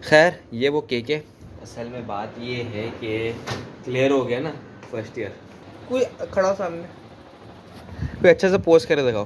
खैर ये वो केक है। असल में बात ये है कि क्लियर हो गया ना फर्स्ट ईयर। कोई खड़ा हो सामने, कोई अच्छे से पोस्ट करे दिखाओ।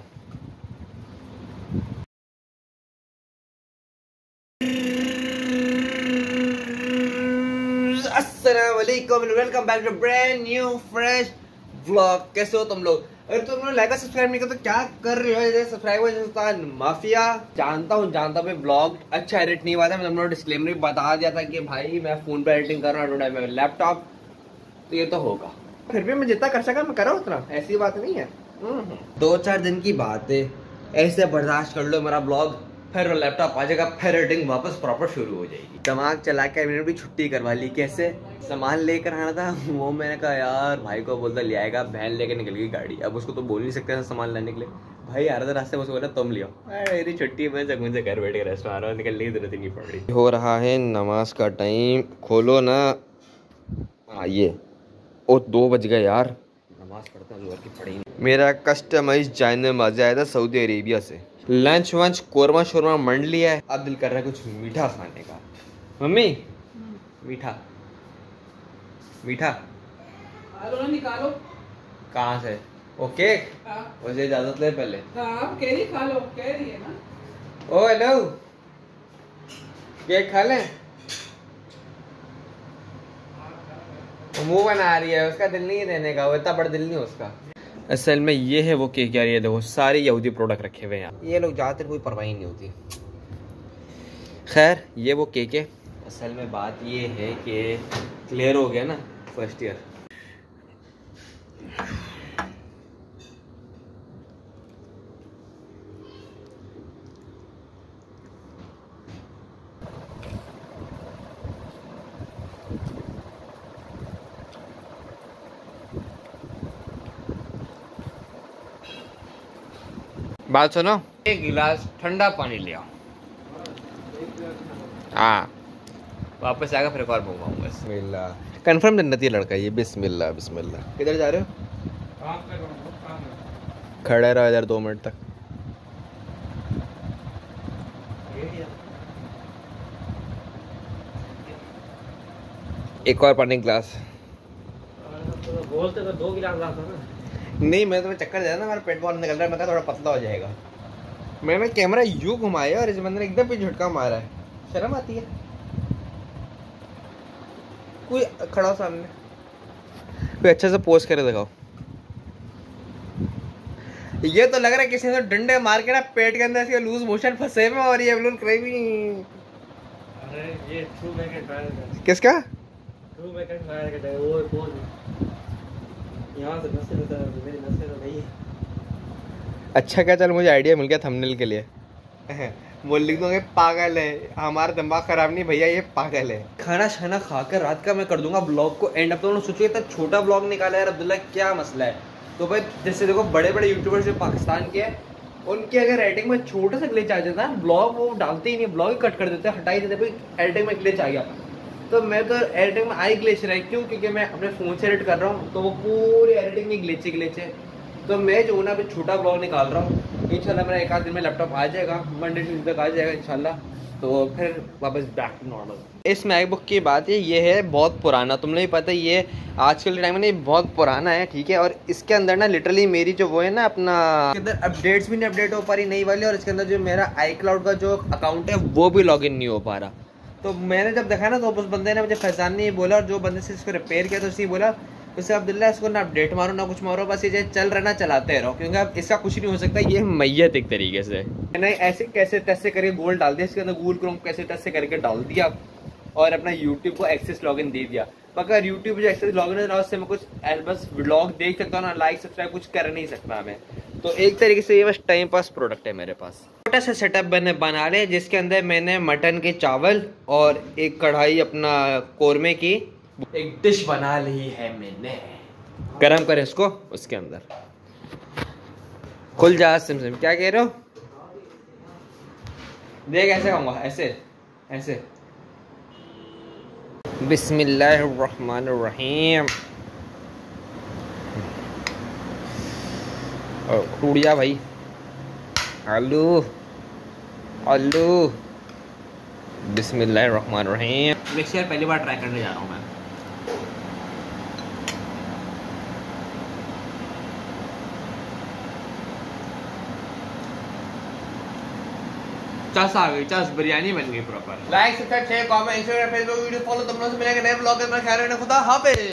अस्सलाम वालेकुम, welcome back to brand new fresh vlog. कैसे हो तुम लोग? अगर तुम लोग लाइक और सब्सक्राइब नहीं करते तो क्या कर रहे हो? जैसे सब्सक्राइब माफिया। जानता हूँ भाई ब्लॉग अच्छा एडिट नहीं हुआ था। मैं तुम लोग डिस्क्लेमर भी बता दिया था कि भाई मैं फोन पे एडिटिंग कर रहा हूँ, टुडे मैं लैपटॉप, तो ये तो होगा। फिर भी मैं जितना कर सका मैं करा उतना, ऐसी बात नहीं है। 2-4 दिन की बात है, ऐसे बर्दाश्त कर लो मेरा ब्लॉग, फिर लैपटॉप आ जाएगा, फिर एडिटिंग वापस प्रॉपर शुरू हो जाएगी। दिमाग चला के मैंने भी छुट्टी करवा ली। कैसे? सामान लेकर आना था, वो मैंने कहा यार भाई को बोलता ले आएगा, बहन लेके निकल गई गाड़ी। अब उसको तो बोल नहीं सकते सामान लाने के लिए। भाई आ रहा था रास्ते में, उसको बोला तुम लियो। मेरी छुट्टी में जगह से घर बैठ के रेस्टोरेंट आ रहा हूँ, निकलने की जरूरत ही नहीं पड़ रही। हो रहा है नमाज का टाइम, खोलो ना। आइए, ओ 2 बज गए यार, नमाज पढ़ता हूँ जोर की पढ़ी। मेरा कस्टमाइज जायनमाज़ आया था सऊदी अरेबिया से। लंच वंच कोरमा शोरमा मंड लिया है, अब दिल कर रहा है कुछ मीठा खाने का। मम्मी मीठा मीठा निकालो। कहाँ से? ओके वैसे इजाजत ले पहले। केरी खा लो, कह रही है ना। ओ हेलो, केक खा लें? मुंह बना रही है, उसका दिल नहीं है देने का, वो इतना बड़ा दिल नहीं है उसका। असल में ये है वो केक यार, ये देखो सारे यहूदी प्रोडक्ट रखे हुए हैं यहाँ। ये लोग ज़्यादातर कोई परवाही नहीं होती। खैर ये वो केक है। असल में बात ये है कि क्लियर हो गया ना फर्स्ट ईयर। बात सुनो, एक गिलास ठंडा पानी ले आओ। हाँ वापस आएगा फिर एक और मंगवाऊंगा। बिस्मिल्लाह, कंफर्म जन्नती लड़का ये। बिस्मिल्लाह बिस्मिल्लाह। किधर जा रहे हो? खड़े रहो इधर 2 मिनट तक। एक और पानी ग्लास। बोलते तो 2 गिलास लाता ना। नहीं, मैं तुम्हें चक्कर दे रहा ना, मेरा पेट बहुत निकल रहा है, मैं कहा थोड़ा पतला हो जाएगा। मैंने कैमरा यूं घुमाया और इस बंदे ने एकदम पे झटका मारा है। शर्म आती है? कोई खड़ा हो सामने, कोई अच्छे से पोस्ट करे दिखाओ। ये तो लग रहा है किसी ने डंडे मार के ना पेट के अंदर इसके लूज मोशन फंसे में, और ये बिल्कुल क्रेविंग। अरे ये ट्रू बैक ट्रायल किसका? ट्रू बैक ट्रायल का वो पोज यहां से नसे तो मेरी नसे तो नहीं। अच्छा क्या, चल मुझे आइडिया मिल गया थंबनेल के लिए। वो लिख दूंगा पागल है, हमारा दिमाग खराब नहीं भैया, ये पागल है। खाना शाना खाकर रात का मैं कर दूंगा ब्लॉग को एंड। अब तो उन्होंने सोचो इतना छोटा ब्लॉग निकाला यार अब्दुल्ला, क्या मसला है? तो भाई जैसे देखो बड़े बड़े यूट्यूबर्स जो पाकिस्तान के हैं, उनके अगर एडिटिंग में छोटा सा ग्लिच आ जाता है ब्लॉग, वो डालते ही नहीं, ब्लॉग ही कट कर देते हैं, हटा ही देते हैं। एडिटिंग में ग्लिच आ गया तो मैं तो एडिटिंग में आई ग्लिच रहा है। क्यों? क्योंकि मैं अपने फ़ोन से एडिट कर रहा हूँ तो वो पूरी एडिटिंग में ग्लिच है। तो मैं जो ना अभी छोटा ब्लॉग निकाल रहा हूँ, इंशाल्लाह मेरा 1 आध दिन में लैपटॉप आ जाएगा, मंडे ट्यूजडे तक आ जाएगा इंशाल्लाह, तो फिर वापस बैक टू नॉर्मल। इस मैकबुक की बात है, ये है बहुत पुराना, तुमने भी पता है ये आजकल के टाइम में बहुत पुराना है, ठीक है। और इसके अंदर ना लिटरली मेरी जो वो है ना अपना, इसके अंदर अपडेट्स भी नहीं अपडेट हो पा रही नई वाली, और इसके अंदर जो मेरा iCloud का जो अकाउंट है वो भी लॉगिन नहीं हो पा रहा। तो मैंने जब देखा ना तो उस बंदे ने मुझे फैजान ने बोला, और जो बंदे से इसको रिपेयर किया तो उसी बोला उससे अब्दुल्ला इसको ना अपडेट मारो ना कुछ मारो, बस ये चल रहा ना चलाते रहो, क्योंकि अब इसका कुछ नहीं हो सकता, ये मैयत एक तरीके से। मैंने ऐसे कैसे तैसे करके गोल डाल दिया इसके अंदर, गूगल क्रोम कैसे तैसे करके डाल दिया और अपना यूट्यूब को एक्सेस लॉगिन दे दिया। मगर यूट्यूब जो एक्सेस लॉगिन है उससे मैं कुछ बस व्लॉग देख सकता हूँ ना, लाइक सब्सक्राइब कुछ कर नहीं सकता मैं। तो एक तरीके से ये बस टाइम पास प्रोडक्ट है मेरे पास। छोटा सा सेटअप मैंने बना लिया जिसके अंदर मैंने मटन के चावल और एक कढ़ाई अपना कोरमे की एक डिश बना ली है मैंने। गरम कर इसको, उसके अंदर खुल जा। सिम क्या कह रहे हो? देख ऐसे खाऊंगा, ऐसे ऐसे। बिस्मिल्लाहिर्रहमानिर्रहीम। टूट जा भाई। आलू आलू बिस्मिल्लाहिर्रहमानिर्रहीम। मिक्सचर पहली बार ट्राई करने जा रहा हूँ मैं। चस आ गई, चस बिरयानी बन गई proper. Like, subscribe, share, comment, Instagram, Facebook video follow, तुम लोगों से मिलेंगे नए ब्लॉग में। ख्याल रखना, खुदा हाफिज।